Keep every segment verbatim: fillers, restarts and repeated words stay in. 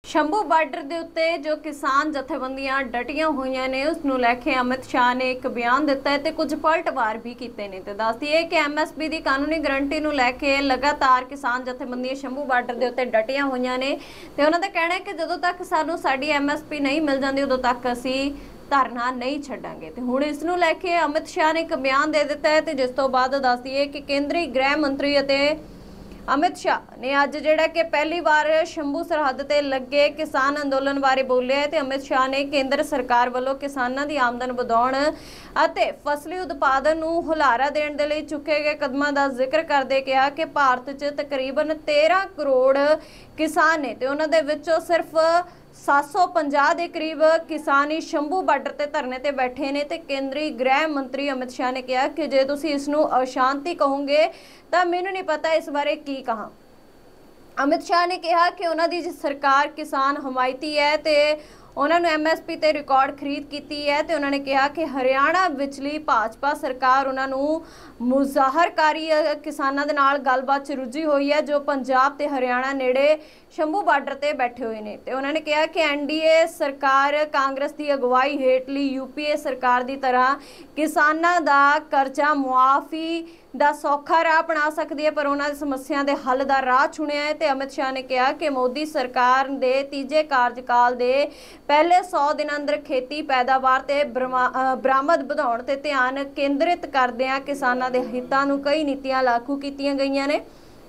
Shambhu border के उत्ते जो किसान जथेबंदियां डटियां हुई ने उसनूं लैके अमित शाह ने एक बयान दिता है तो कुछ पलटवार भी किए हैं। तो दस दिए कि एम एस पी की कानूनी गरंटी नूं लैके लगातार किसान जथेबंदियां शंभू बार्डर के उत्ते डटियां हुई ने तो उन्हों का कहना है कि जदों तक सानूं साडी एम एस पी नहीं मिल जाती उदों तक असीं धरना नहीं छड्डांगे। तो हुण इस नूं लैके अमित शाह ने एक बयान दे दिता है। तो जिस तो बाद दस दिए कि केंद्रीय गृह मंत्री अते अमित शाह ने अज जिहड़ा कि पहली बार शंभू सरहद ते लगे किसान अंदोलन बारे बोले है। तो अमित शाह ने केंद्र सरकार वालों किसानों की आमदन वधाउण अते फसली उत्पादन नूं हुलारा देण दे लई चुके गए कदमां दा जिक्र करदे कहा कि भारत च तकरीबन तेरह करोड़ किसान ने ते उन्हां दे विचों सिर्फ सत्त सौ पचास के करीब किसान ही शंभू बार्डर ते धरने ते बैठे ने। ते केंद्रीय गृह मंत्री अमित शाह ने कहा कि जे तुसीं इसनूं अशांति कहोगे तो मैनूं नहीं पता इस बारे की कहा। अमित शाह ने कहा कि उन्हां दी सरकार किसान हमायती है तो उन्होंने एम एस पी ते रिकॉर्ड खरीद की है। तो उन्होंने कहा कि हरियाणा विचली भाजपा सरकार उन्होंने मुजाहरकारी किसानों के नाल गलबात च रुझी हुई है जो पंजाब ते हरियाणा नेड़े शंभू बार्डर ते बैठे हुए हैं। तो उन्होंने कहा कि एन डी ए सरकार कांग्रेस की अगवाई हेठली यू पी ए सरकार की तरह किसानों का कर्जा मुआफ़ी ਦਾ सौखा राह बना सकती है पर उन्होंने समस्या के हल का राह चुनिया है। तो अमित शाह ने कहा कि मोदी सरकार के तीजे कार्यकाल के पहले सौ दिन अंदर खेती पैदावार ते बरामद बढ़ाउण ते ध्यान केंद्रित करदिआं किसानों के हितों नूं कई नीतियां लागू कीतियां गईयां ने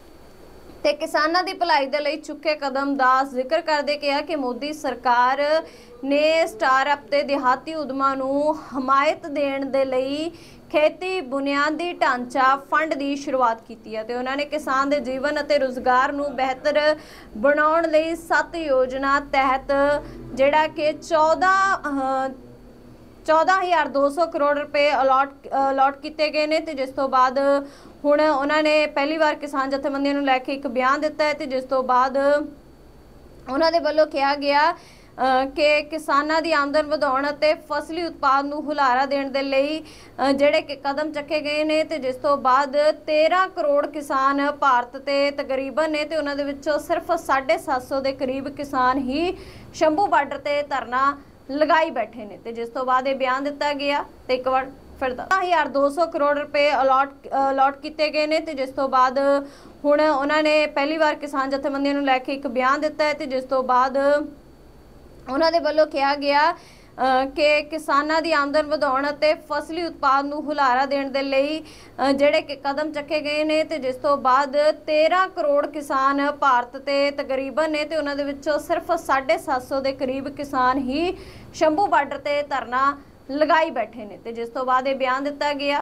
ते किसानों की भलाई दे लई चुके कदम का जिक्र करते कहा कि मोदी सरकार ने स्टार्टअप ते देहाती उद्यमां नूं हमायत देण दे लई खेती बुनियादी ढांचा फंड की शुरुआत की है। तो उन्होंने किसान के जीवन और रोजगार नूं बेहतर बनाउण लई सत्त योजना तहत जिहड़ा कि चौदह चौदह हज़ार दो सौ करोड़ रुपए अलॉट अलॉट किए गए हैं। तो जिस तो बाद हुण उन्होंने पहली बार किसान जथेबंदियों नूं लैके एक बयान दिता है। तो जिस तो बाद उन्हों दे वल्लों कहा गया कि किसानों की आमदन वधाउण अते फसली उत्पाद नूं हुलारा देण दे लई जिहड़े कि कदम चुके गए हैं। तो जिस तो बाद तेरह करोड़ किसान भारत ते तकरीबन ने तो उन्हां दे विचों सिर्फ साढ़े सत्त सौ के करीब किसान ही शंभू बार्डर ते धरना लगाई बैठे ने। तो जिस तो बाद ये बयान दिता गया तो एक बार फिर दस हज़ार दो सौ करोड़ रुपए अलॉट अलॉट किए गए हैं। तो जिस तो बाद हुण उन्होंने पहली बार किसान जथेबंदियों नूं लैके एक बयान दिता है। तो जिस तो बाद उन्हों दे वल्लों कहा गया कि किसानों की आमदन वधाउण अते फसली उत्पाद नूं हुलारा देण दे लई जिहड़े कि कदम चुके गए हैं। तो जिस तो बाद तेरह करोड़ किसान भारत ते तकरीबन ने तो उन्हां दे विचों सिर्फ साढ़े सत्त सौ के करीब किसान ही शंभू बार्डर ते धरना लगाई बैठे ने। तो जिस तो बाद ये बयान दिता गया